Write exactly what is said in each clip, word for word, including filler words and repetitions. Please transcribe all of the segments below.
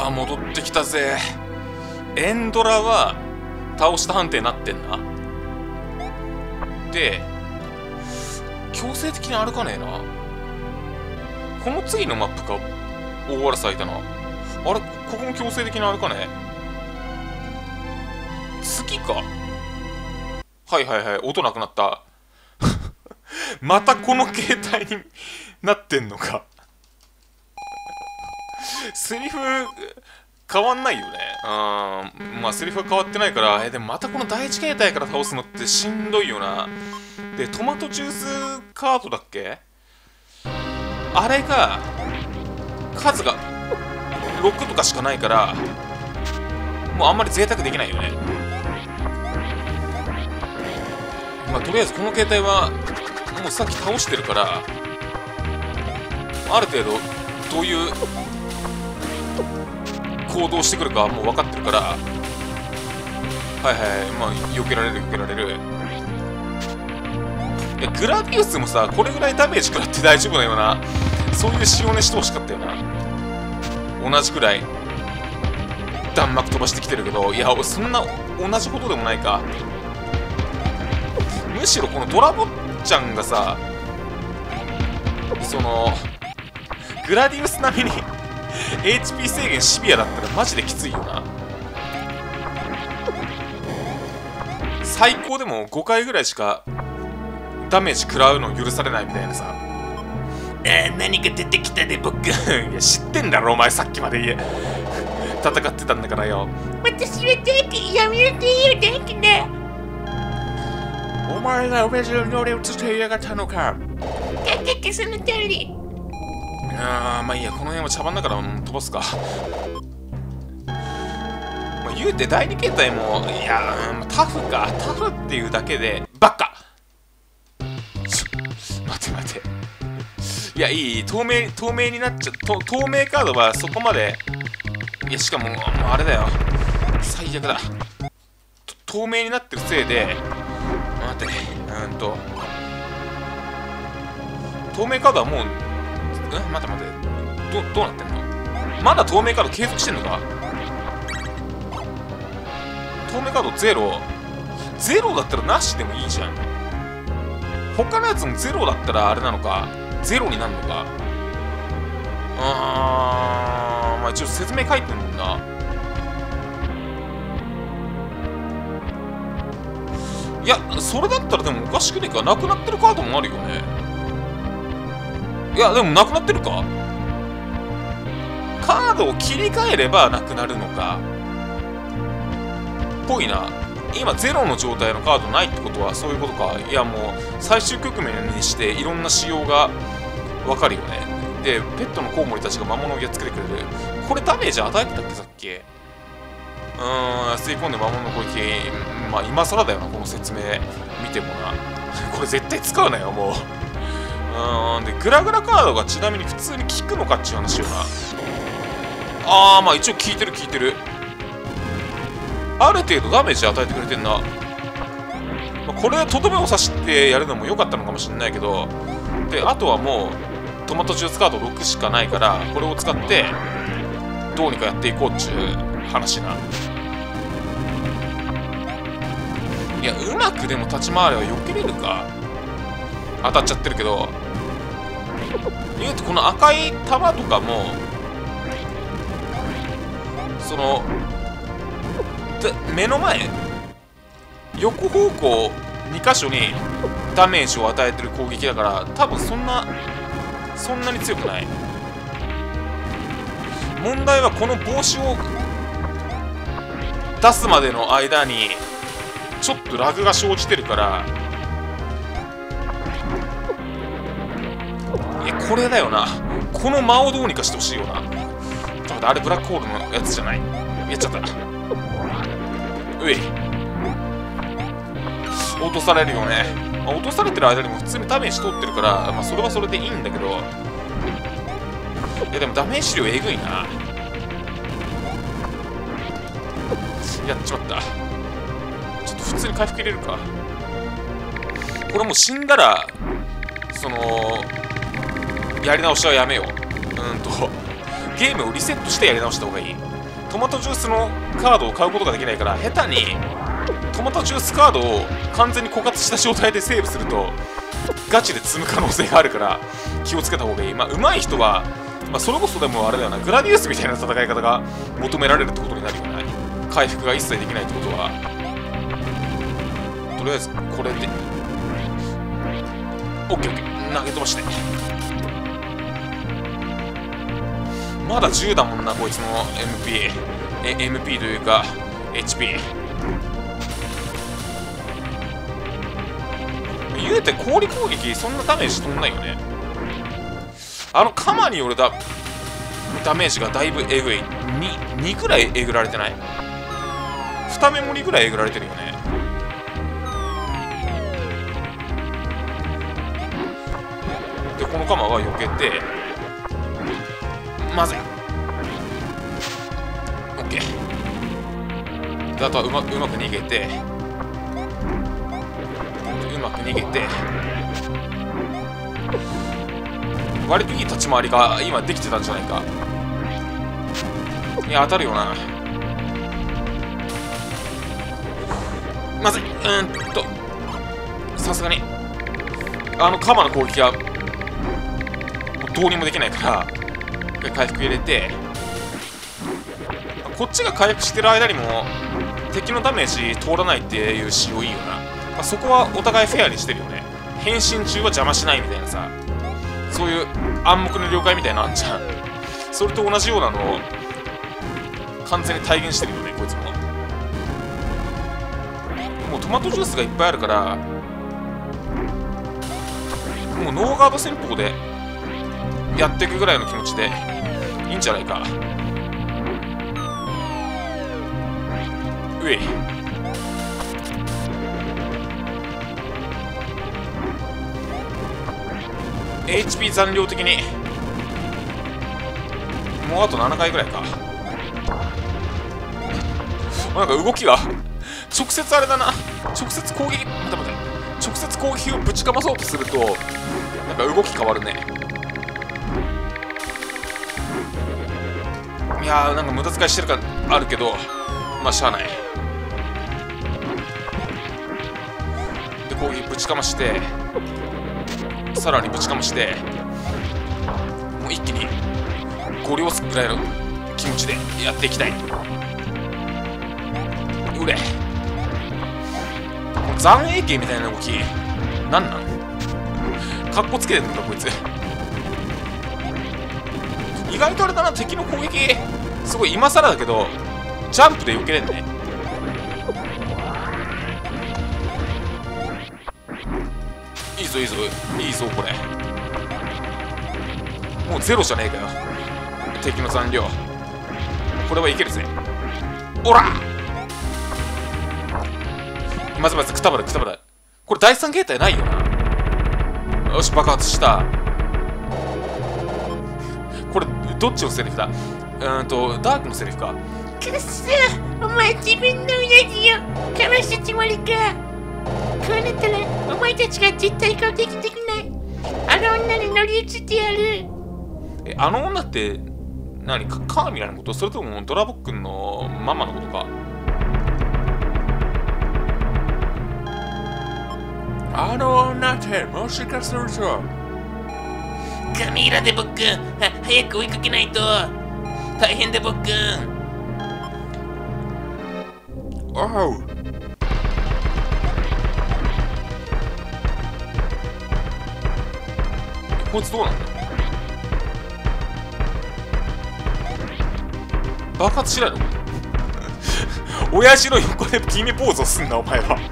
ー、戻ってきたぜ。エンドラは倒した判定になってんな。で、強制的に歩かねえな。この次のマップか。大争いだな。あれ、ここも強制的に歩かねえ。次か。はいはいはい、音なくなった。またこの携帯になってんのか。セリフ変わんないよね。あー、まあセリフは変わってないから、えでもまたこの第一形態から倒すのってしんどいよな。で、トマトジュースカードだっけ、あれが数がろくとかしかないから、もうあんまり贅沢できないよね。まあとりあえずこの携帯はもうさっき倒してるから、ある程度どういう行動してくるかはもう分かってるから、はいはい、まあ避けられる避けられる。いや、グラディウスもさ、これぐらいダメージ食らって大丈夫なような、そういう仕様にしてほしかったよな。同じくらい弾幕飛ばしてきてるけど、いやそんな同じことでもないか。むしろこのドラボちゃんがさ、そのグラディウス並みにエイチピー 制限シビアだったらマジできついよな。最高でもごかいぐらいしかダメージ食らうの許されないみたいなさ。えー、何か出てきたで僕。いや知ってんだろお前、さっきまで家戦ってたんだからよ。 私は大嫌い、やめてよ、大嫌い。 お前が上中に乗り移ってやがったのか。 だってその通り。 あー、まあいいや、この辺は茶番だから飛ばすか。まあ、言うてだいに形態も、いやー、タフか。タフっていうだけで、バッカ待て待て。いや、いい、透明、透明になっちゃ、と透明カードはそこまで、いや、しかも、もうあれだよ。最悪だ。透明になってるせいで、待て、うんと、透明カードはもう、え待て待て、ど、どうなってんの？まだ透明カード継続してんのか？透明カードゼロ。ゼロだったらなしでもいいじゃん。他のやつもゼロだったらあれなのか、ゼロになるのか。あー、まあ一応説明書いてるもんな。いや、それだったらでもおかしくねえか。なくなってるカードもあるよね。いや、でもなくなってるか。カードを切り替えればなくなるのか。ぽいな。今ゼロの状態のカードないってことはそういうことか。いや、もう最終局面にしていろんな仕様がわかるよね。で、ペットのコウモリたちが魔物をやっつけてくれる。これダメージ与えてたっけさっき。うーん、吸い込んで魔物の攻撃。まあ今更だよな、この説明見てもな。これ絶対使うなよ、もう。うーん、で、グラグラカードがちなみに普通に効くのかっていう話よな。あー、まあ一応効いてる効いてる。ある程度ダメージ与えてくれてんな。まあ、これはとどめを刺してやるのも良かったのかもしれないけど、で、あとはもうトマトジュースカードろくしかないから、これを使ってどうにかやっていこうっちゅう話な。いや、うまくでも立ち回れば避けれるか。当たっちゃってるけど、言うとこの赤い玉とかもその目の前横方向に箇所にダメージを与えてる攻撃だから、多分そんなそんなに強くない。問題はこの帽子を出すまでの間にちょっとラグが生じてるから、いやこれだよな。この間をどうにかしてほしいよな。ちょっと待って、あれブラックホールのやつじゃない。やっちゃった。うい、落とされるよね。まあ、落とされてる間にも普通にダメージ通ってるから、まあ、それはそれでいいんだけど、いやでもダメージ量えぐいな。やっちまった。ちょっと普通に回復入れるか。これもう死んだらそのやり直しはやめよう。うんとゲームをリセットしてやり直した方がいい。 トマトジュースのカードを買うことができないから、下手にトマトジュースカードを完全に枯渇した状態でセーブするとガチで積む可能性があるから気をつけた方がいい。まあ上手い人は、まあ、それこそでもあれだよな、グラディウスみたいな戦い方が求められるってことになるよね。回復が一切できないってことは。とりあえずこれで オーケーオーケー 投げ飛ばして。まだじゅうだもんなこいつの エムピー え エムピー というか エイチピー。 言うて氷攻撃そんなダメージ飛んないよね。あの鎌によるダダメージがだいぶえぐい。 2, にぐらいえぐられてない？にメモリぐらいえぐられてるよね。でこの鎌は避けて、まずい オーケー。 であとはうまうまく逃げてうまく逃げて割といい立ち回りが今できてたんじゃないか。いや当たるよな。まずい。うーんとさすがにあの鎌の攻撃はどうにもできないから回復入れて、こっちが回復してる間にも敵のダメージ通らないっていう仕様いいよな。まあ、そこはお互いフェアにしてるよね。変身中は邪魔しないみたいなさ、そういう暗黙の了解みたいなのあんじゃん。それと同じようなのを完全に体現してるよねこいつも。もうトマトジュースがいっぱいあるからもうノーガード戦法でやっていくぐらいの気持ちでいいんじゃないか。うい。エイチピー 残量的にもうあとななかいぐらいか。なんか動きが直接あれだな、直接攻撃、待て待て、直接攻撃をぶちかまそうとするとなんか動き変わるね。いやーなんか無駄遣いしてる感あるけどまあしゃあない。で攻撃ぶちかましてさらにぶちかましてもう一気にご両すぐらいの気持ちでやっていきたい。うれ残影形みたいな動きなんなんかっこつけてんのかこいつ。意外とあれだな、敵の攻撃すごい今更だけどジャンプで避けれんね。いいぞいいぞいいぞこれ。もうゼロじゃねえかよ敵の残量。これはいけるぜ。おらまずまずくたばるくたばる。これ第三形態ないよな。よし爆発した。これどっちのセリフだ。うーんとダークのセリフか。 くっそお前自分の親父をかわしたつもりか。こうなったらお前たちが絶対攻撃できないあの女に乗り移ってやる。 えあの女って何かカーミラのこと？それともドラボックンのママのことか。あの女ってもしかするとカミーラで僕くんは早く追いかけないと大変だ僕くん。 おうこいつどうなんだ。爆発しないの親父の横で決めポーズをすんなお前は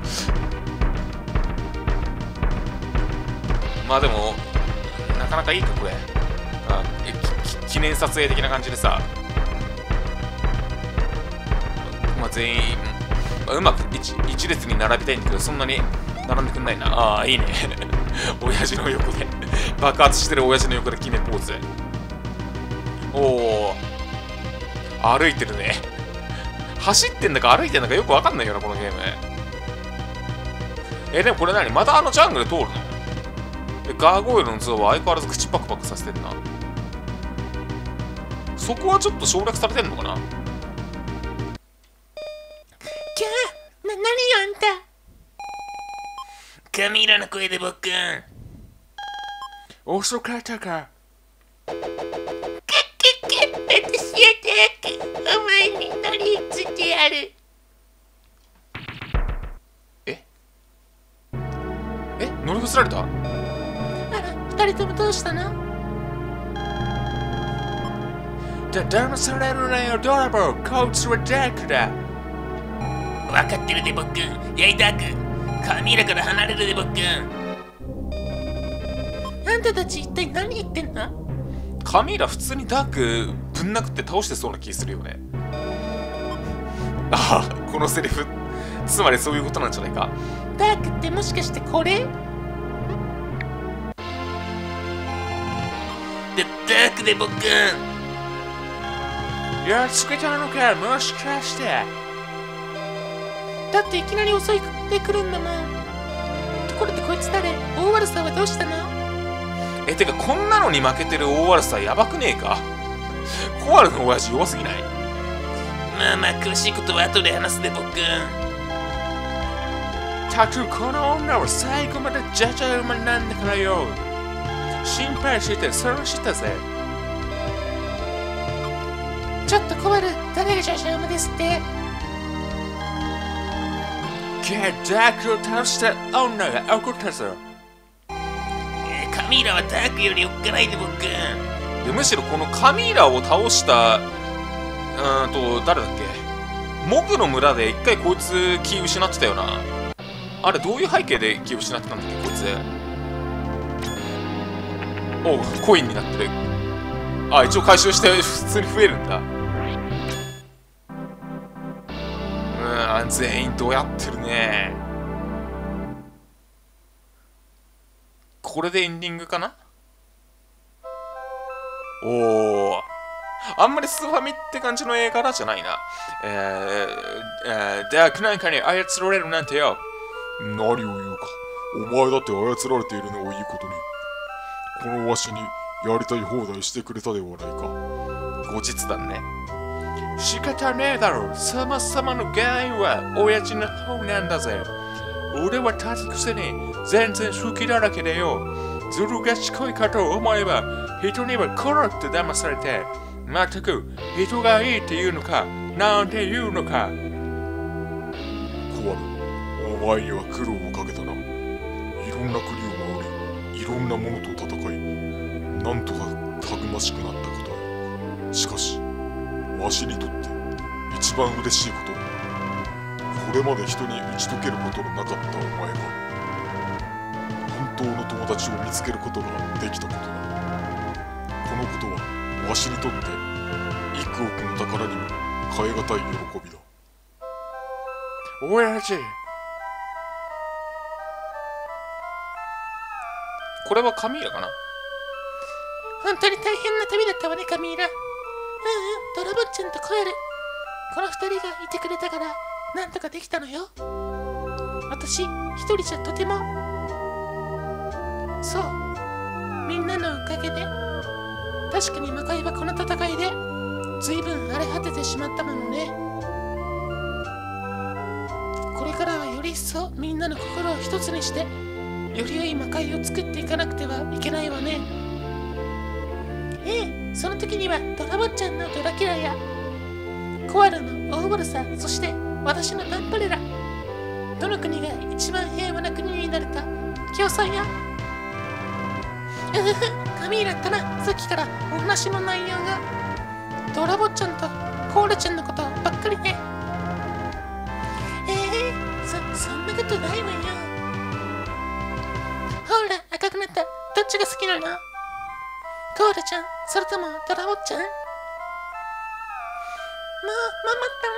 まあでもなかなかいいかこれ。あ記念撮影的な感じでさ、まあ、全員、まあ、うまく 一, 一列に並びたいんだけどそんなに並んでくんないな。ああいいね親父の横で爆発してる親父の横で決めポーズ。おお歩いてるね走ってんだか歩いてんだかよくわかんないよなこのゲーム。えでもこれ何またあのジャングル通るの。ガーゴイルの像は相変わらず口パクパクさせてんな。そこはちょっと省略されてんのかな。 キャー、な、何よあんた。カミーラの声で僕。 遅かったか。 くっくっく、私はダーク。お前に乗り移ってやる。 ええ乗り移られた？ あら、二人ともどうしたの？ だ、騙されるなよ、ドラボー。こいつはダークだ。 わかってるで、僕。やいダーク。カミーラから離れるで、僕。あんたたち一体何言ってんの？ カミーラ普通にダークぶん殴って倒してそうな気するよね。ああ、このセリフつまりそういうことなんじゃないか。 ダークってもしかしてこれ？で、ダークで僕。 やっつけたのか、もしかして。 だっていきなり襲いかかってくるんだもん。ところでこいつ誰？大悪さはどうしたの？ え、てかこんなのに負けてる大悪さやばくねえか？コアルの親父弱すぎない？ まあまあ詳しいことは後で話すで僕。 たくこの女は最後までジャジャ馬なんだからよ。心配してそうしたぜ。 ちょっとコアル、誰がジャジャ馬ですって？ ダークを倒した女が怒ったぞ。 えー、カミーラはダークよりおっかないで僕。 でむしろこのカミーラを倒したうーんと誰だっけ、モグの村で一回こいつ気失ってたよな。あれどういう背景で気を失ってたんだっけこいつ。おう、コインになってる。あ、一応回収して普通に増えるんだ。うん、全員どうやってるね。これでエンディングかな。おお、あんまりスーファミって感じの映画じゃないな。えー、えー、ダークなんかに操られるなんてよ。 何を言うか。お前だって操られているのをいいことに。このわしにやりたい放題してくれたではないか。 後日談ね。仕方ねえだろ。さまさまの原因は親父の方なんだぜ。俺は立つくせに全然好きだらけでよ。ずる賢いかと思えば人にはコロって騙されて、まったく人がいいっていうのかなんていうのか。 コアル、お前には苦労をかけたな。いろんな国を回り、いろんなものと戦い、なんとかたくましくなったことだ。しかしわしにとって一番嬉しいことは、これまで人に打ち解けることのなかったお前が本当の友達を見つけることができたことだ。このことはわしにとって幾億の宝にも代え難い喜びだ。 親父、これはカミーラかな。 本当に大変な旅だったわね、カミーラ。うんうん、ドラボッちゃんとコエル、この二人がいてくれたからなんとかできたのよ。私一人じゃとても、そうみんなのおかげで。確かに魔界はこの戦いで随分荒れ果ててしまったものね。これからはより一層みんなの心を一つにして、より良い魔界を作っていかなくてはいけないわね。ええ、その時にはドラボッちゃんのドラキュラやコアルのオーボルサ、そして私のバンパレラ、どの国が一番平和な国になるか競争や。うふふ、カミーラったな。さっきからお話の内容がドラボッちゃんとコーラちゃんのことばっかりね。ええー、そそんなことないわよ。ほら赤くなった。どっちが好きなの？コーラちゃん、それともドラボッちゃん？もうマ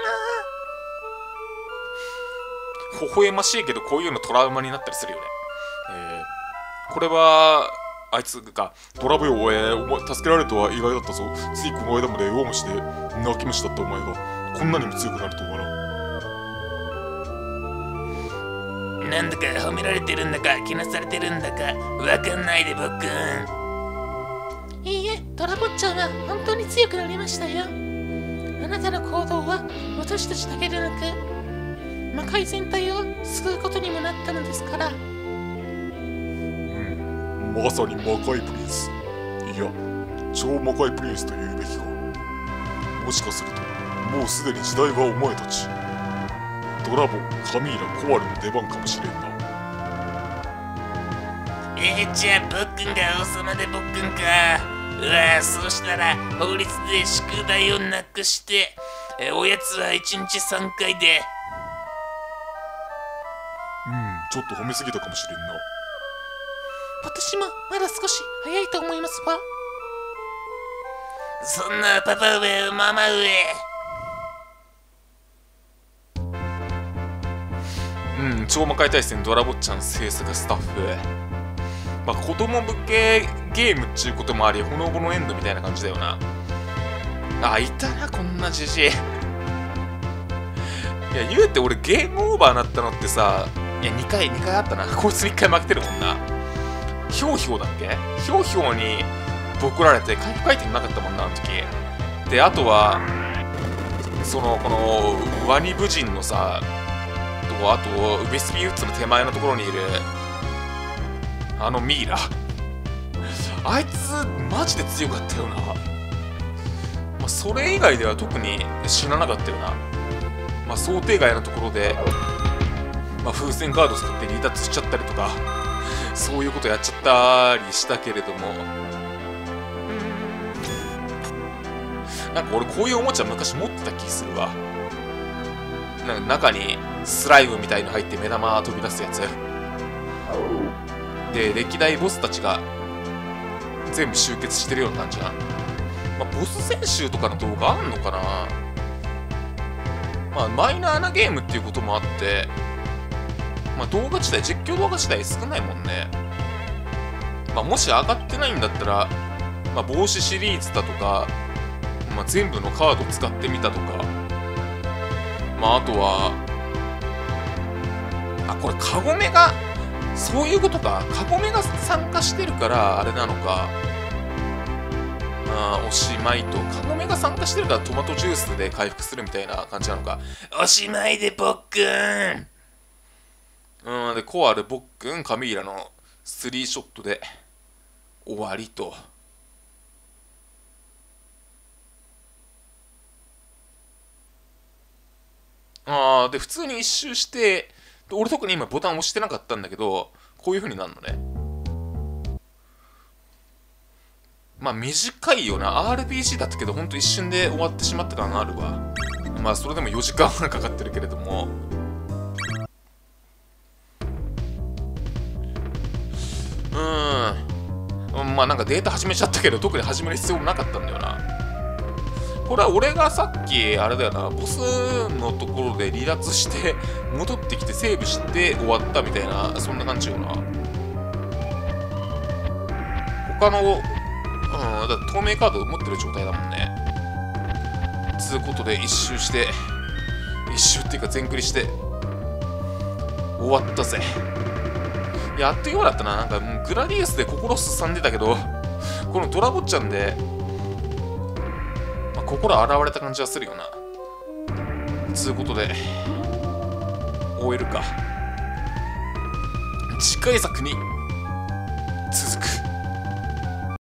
マったな。 微笑ましいけどこういうのトラウマになったりするよね。えー、これはあいつがドラブよ、えー、お前助けられるとは意外だったぞ。ついこの間まで弱虫で泣き虫だったお前がこんなにも強くなるとはな。 なんだか褒められてるんだかけなされてるんだかわかんないで僕。いいえ、ドラボッちゃんは本当に強くなりましたよ。あなたの行動は私たちだけでなく魔界全体を救うことにもなったのですから。 うん、まさに魔界プリンス、いや超魔界プリンスと言うべきか。もしかするともうすでに時代はお前たちドラボ、カミーラ、コアルの出番かもしれんな。 えー、じゃあ僕んが王様で僕んか。うわ、そうしたら法律で宿題をなくして、えおやつはいちにちさんかいで。 うん、ちょっと褒めすぎたかもしれんな。 私もまだ少し早いと思いますわ。 そんなパパ上ママ上。 うん、超魔界大戦ドラボッチャン制作スタッフ。まあ、子供向けゲームっちゅうこともあり、ほのぼのエンドみたいな感じだよな。あ、いたな、こんなじじい。いや、言うて俺ゲームオーバーなったのってさ、いや、にかい、にかいあったな。こいついっかい負けてるもんな。ひょうひょうだっけひょうひょうにボコられて回復アイテムなかったもんな、あの時。で、あとは、その、この、ワニ武人のさ、と、あと、ウベスビーウッズの手前のところにいる、あのミイラ。あいつ、マジで強かったよな。まあ、それ以外では特に死ななかったよな。まあ、想定外のところで、まあ、風船カード使って離脱しちゃったりとか、そういうことやっちゃったりしたけれども、なんか俺こういうおもちゃ昔持ってた気するわ。なんか中にスライムみたいの入って目玉飛び出すやつ。で、歴代ボスたちが全部集結してるような感じな。まあ、ボス戦集とかの動画あんのかな。まあ、マイナーなゲームっていうこともあって、まあ、動画自体、実況動画自体少ないもんね。まあ、もし上がってないんだったら、まあ、帽子シリーズだとか、まあ、全部のカード使ってみたとか、まあ、あとは、あ、これカゴメが、そういうことか。カゴメが参加してるから、あれなのか。あ、おしまいと。カゴメが参加してるからトマトジュースで回復するみたいな感じなのか。 おしまいでぼっくん。 うん、で、コアル、ボックン、カミーラのスリーショットで終わりと。ああ、で、普通に一周して、俺特に今ボタン押してなかったんだけど、こういう風になるのね。まあ短いよな。アールピージー だったけど、ほんと一瞬で終わってしまった感があるわ。まあそれでもよじかんはんかかってるけれども。うーん。まあなんかデータ始めちゃったけど、特に始める必要もなかったんだよな。これは俺がさっき、あれだよな、ボスのところで離脱して、戻ってきてセーブして終わったみたいな、そんな感じよな。他の、うん、だって透明カード持ってる状態だもんね。つうことで一周して、一周っていうか全クリして、終わったぜ。いや、あっという間だったな。なんか、グラディウスで心すさんでたけど、このドラボッチャンで、心洗われた感じはするよな。つうことで、終えるか。次回作に続く。